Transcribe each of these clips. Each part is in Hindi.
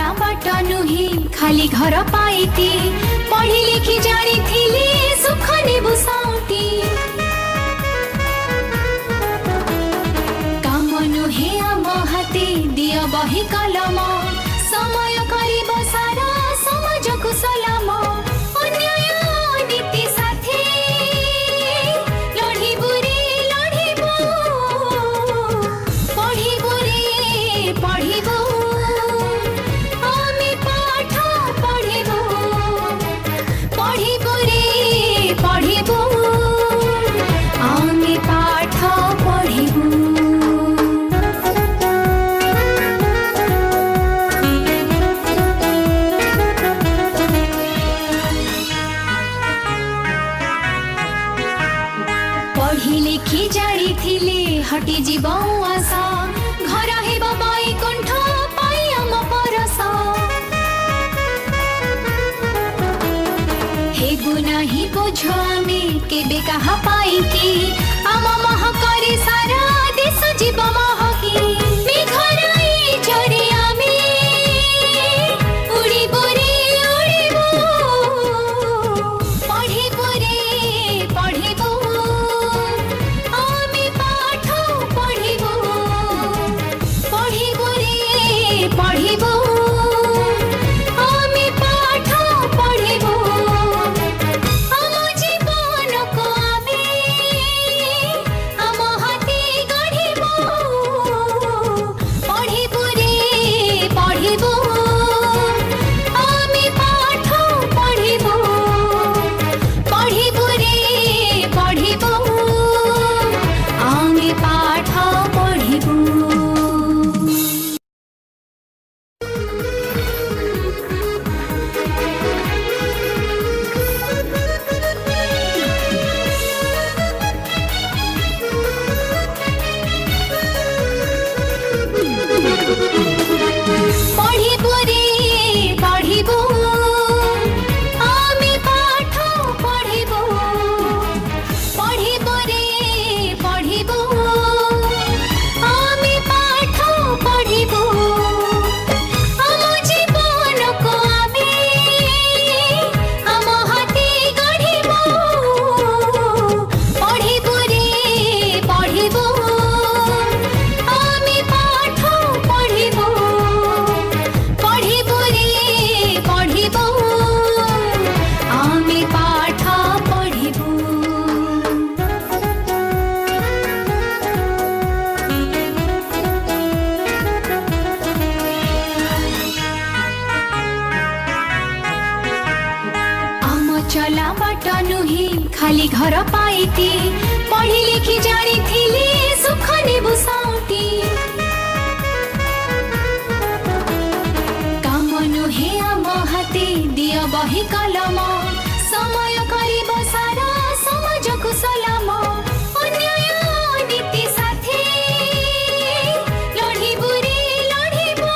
चला बाट नुहे खाली घर पाइती पढ़ी लिखी जानी थिली सुख नेबु साउटी काम नुहे आम हाते दिया बही कलम समय करिब सारा समाज को सलाम अन्याय नीति साथे लढिबु रे लढिबु पढिबु रे पढिबु आमी पाठ पढिबु पढिबु रे पढिबु आमी पाठ पढिबु पढ़ी लिखी जानी थिले हटी जीव आशा घर हेब बैकुंठ पाई आम परस हेगु नाही बुझ आमे केबे कहा पाई कि आम मह करे सारा देश जीव महकी मेघराई झरे आमे उड़िबु रे उड़िबु पढ़िबु रे पढ़िबु आमी पाठ पढ़िबु पढ़िबु रे पढ़िबु आमी पाठ पढ़िबु आम जीवन को आमे आम हाथे गढ़िबु पढ़िबु रे पढ़िबु आमी पाठ पढ़िबु पढ़िबु रे पढ़िबु आमी पाठ पढ़िबु पढ़िबु रे पढ़िबु आमी पाठ पढ़िबु पढ़िबु रे पढ़िबु आमी पाठ पढ़िबु आम जीवन को आमे आम हाथे गढ़िबु पढ़िबु रे पढ़िबु आमी पाठ पढ़िबु पढ़िबु रे पढ़िबु आमी पाठ पढ़िबु आम चला बाट नुहे खाली घर पाइती पढ़ी लिखी जानी थिली सुख नेबु साउटी काम नुहे आम हाते दिया बही कलम समय करिब सारा समाज को सलाम अन्याय नीति साथे लढिबु रे लढिबु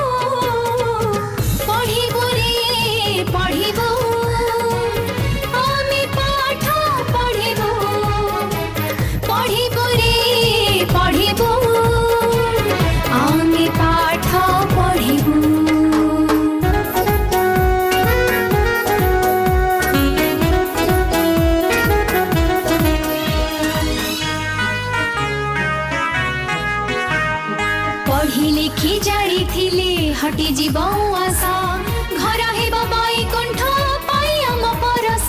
पढिबु रे पढिबु आमी पाठ पढिबु पढिबु रे पढिबु आमी पाठ पढिबु पढ़ी लिखी जानी थिले हटी जीव आशा घर हेब बैकुंठ पाई आम परस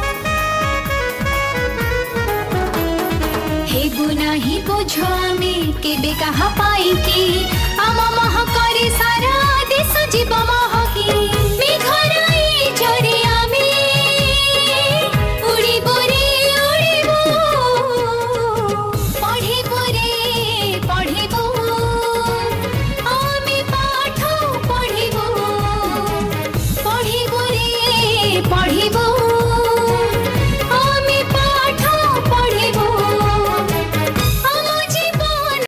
हेगु नाही बुझ आमे केबे कहा पाई कि आम मह करे सारा देश जीव महकी मेघ